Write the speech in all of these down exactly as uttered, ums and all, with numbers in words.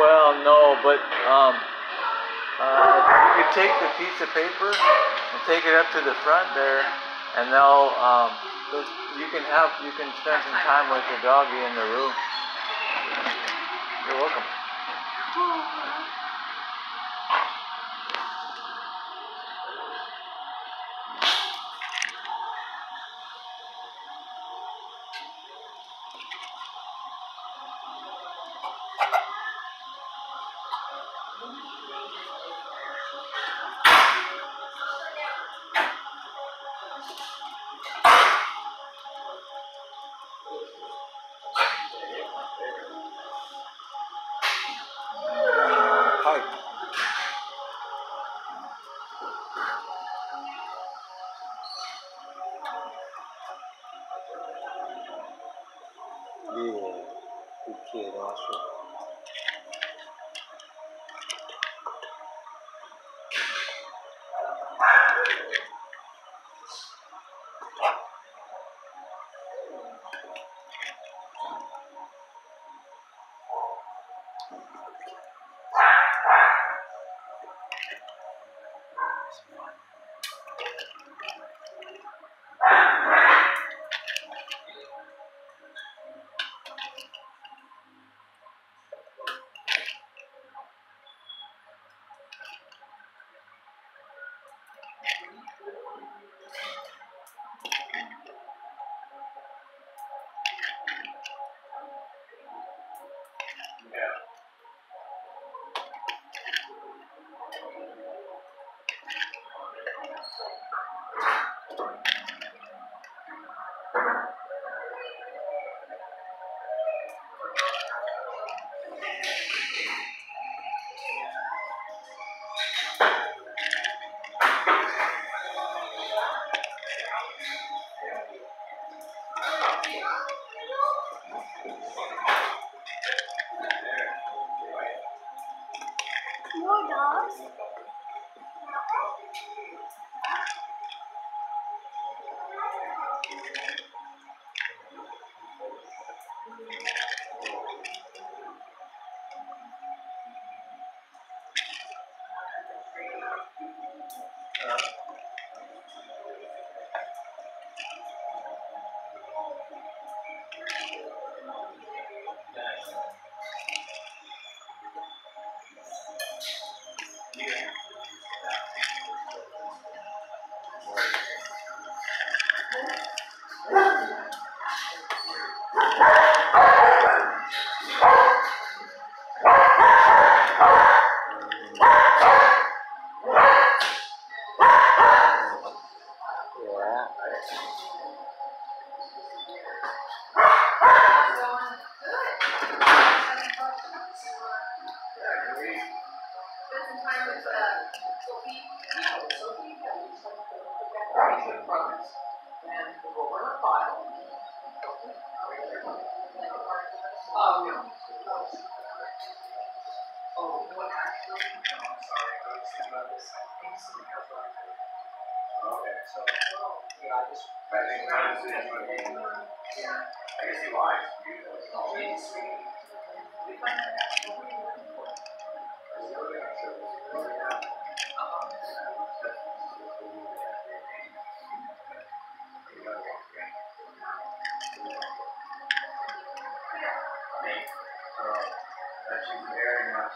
Well, no, but um, uh, you could take the piece of paper and take it up to the front there, and they'll um, you can have you can spend some time with the doggy in the room. You're welcome. Pipe. Yeah, good kid, Asher. More dogs? Okay, so, yeah, I just, I think kind of yeah, I guess he lies. Actually, very much,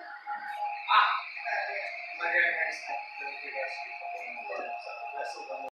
uh,